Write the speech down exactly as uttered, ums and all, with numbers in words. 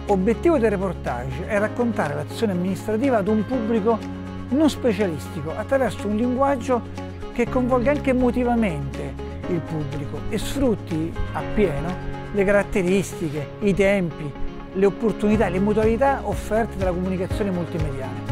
Obiettivo del reportage è raccontare l'azione amministrativa ad un pubblico non specialistico attraverso un linguaggio che coinvolga anche emotivamente il pubblico e sfrutti appieno le caratteristiche, i tempi, le opportunità, le modalità offerte dalla comunicazione multimediale.